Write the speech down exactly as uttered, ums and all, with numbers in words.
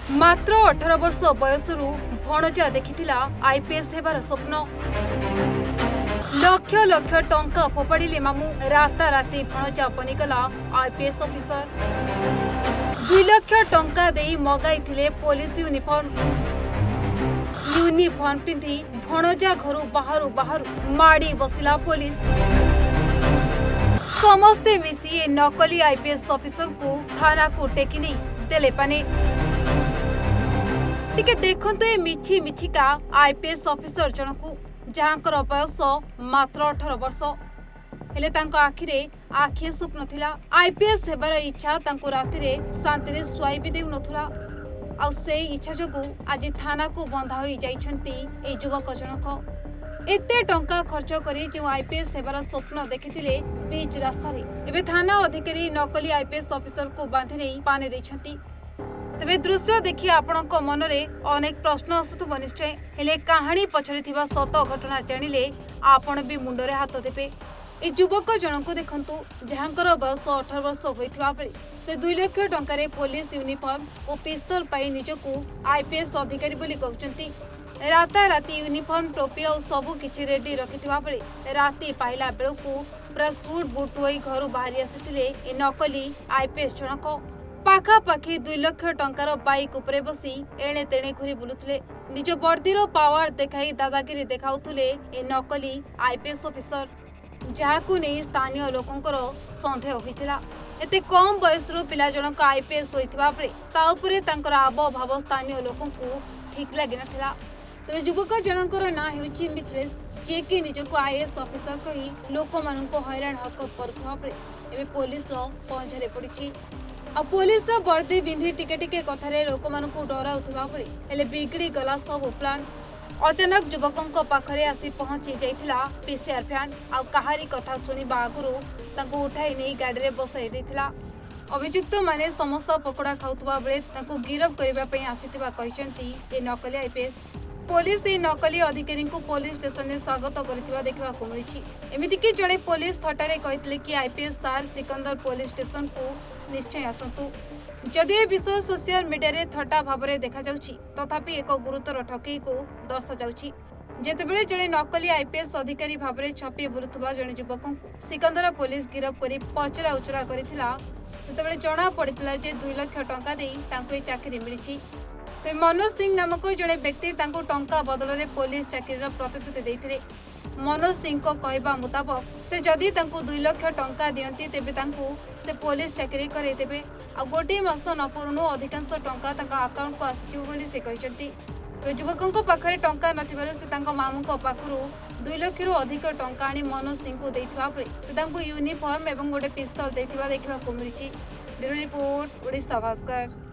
मात्र अठारह वर्ष बयसरू भणजा देखिथिला आईपीएस हेबार स्वप्न। लक्ष लक्ष टंका फोपाड़िले मामू राताराति भणजा बनिगला आईपीएस ऑफिसर। दुई लक्ष टंका देई मगाई पुलिस यूनिफॉर्म यूनिफॉर्म पिंधि भणजा घर बाहर बाहर माड़ी बसिला पुलिस। समस्ते मिसी ए नकली आईपीएस ऑफिसर को थाना को टेकी नहीं देले पाने। टिके देखंतु ए मिछि मिछिका आईपीएस ऑफिसर जनकू जहाँकर बयस मात्र अठारह वर्ष हेले तांको आखिरे आखिए स्वप्न थिला। आईपीएस हेबार इच्छा तांको रातिरे शांतिरे सुआई भी देउ नथुला। आ से इच्छा जोगु आज थाना को बंधा होई जाइछंती ए युवक जनक। एते टंका खर्च करी जो आईपीएस हेबार स्वप्न देखिथिले बीच रास्तारे एबे थाना अधिकारी नकली आईपीएस ऑफिसर को बांधि नै पाने दैछंती। तबे दृश्य देखि आपणक मनरे अनेक प्रश्न आसुथबो निश्चय। हेले कहानी पछरे थिबा सत घटना जानिले आपण भी मुंडरे हाथ देबे। ए युवक जनक देखंतु जहाँकर बयस अठारह वर्ष होइथिबा बेले से दुई लाख टंकारे पुलिस यूनिफॉर्म और पिस्तौल पाई निजकू आईपीएस अधिकारी बोली कहउचंती। राता राति यूनिफॉर्म टोपी और सबु किछि रेडी रखिथिबा बेले राति पाइला बेलकू पूरा सूट बूट होई घर बाहरी आसिथिले ए नकली आईपीएस जनक। पाखापाखि दुई लाख टंकार बाइक उपरे बसी एणे तेणे घुरी बुलुथिले। निज वर्दीर पावर देखाई दादागिरी देखाउथुले ए नकली आईपीएस ऑफिसर, जहाकू नहीं स्थानीय लोकंकर संदेह होइथिला। एते कम बयसरो पिला जनक आईपीएस होइथिबा बेले ता उपरे तांकर आब भाव स्थानीय लोकंकु ठीक लागि नथिला। तबे युवक जनकर ना हेउची मित्रेश, जे कि निजको आईएएस ऑफिसर कही लोक माननको हैरान हरकत करथुवा बेले एबे पुलिस रो पंजरे पड़िछि। आ पुलिस रो वर्दी बिंधी टिके टिके कथारे लोक माननको डराउथुवा बेले हेले बिगड़ी गला सब प्लान। अचानक युवकंक पाखरे आसी पहुंची जाइथिला पीसीआर फैन। आ कहारी कथा सुनिबा आगुरु तांको उठाई नै गाड़ी रे बसाई दैथिला। अभियुक्त माने समोसा पकोड़ा खाउथुवा बेले तांको गिरफ करिबा पई आसीथिबा कहिसंती ए नकली आईपीएस। पुलिस ए नकली अधिकारी को पुलिस स्टेशन में स्वागत करथिबा देखबा को मिलिछि। एमिति कि जणे पुलिस थटारे कहितले कि आईपीएस सार सिकंदर पुलिस स्टेशन को निश्चय आसंतु। जदि ए विषय सोशल मीडिया रे थटा भाबरे देखा जाउछि तथापि एक गुरुतर ठकेई को दर्शा जाउछि। जेतेबेले जणे नकली आईपीएस अधिकारी भाबरे छपी बुलुथबा जणे युवकंकु सिकंदर पुलिस गिरफ करी पचरा उचरा करिथिला सेतेबेले जणा पड़िथिला जे दुई लाख टंका देई तांको ए चाकरी मिलिछि। तो मनोज सिंह नामक जड़े व्यक्ति तांको टंका बदल में पुलिस चाकरी प्रतिश्रुति देते। मनोज सिंह को कहवा मुताबक से जदि तांको दुई लाख टंका दियंती तेबे तांको से पुलिस चाकरी करैदेबे आ गोटे मास न पुरुणु अधिकांश टंका तांका अकाउंट को आसीजिवो बोली से कहचंती। तो युवकंक पाखरे टंका नथिबारु से तांको मामूंक पाखरु दुई लाख रु अधिक टंका आनी मनोज सिंह को देथिबा परे से तांको यूनिफॉर्म एवं गोटे पिस्तौल देथिबा देखबा को मिलिछि। Bureau report Odisha Bhaskar.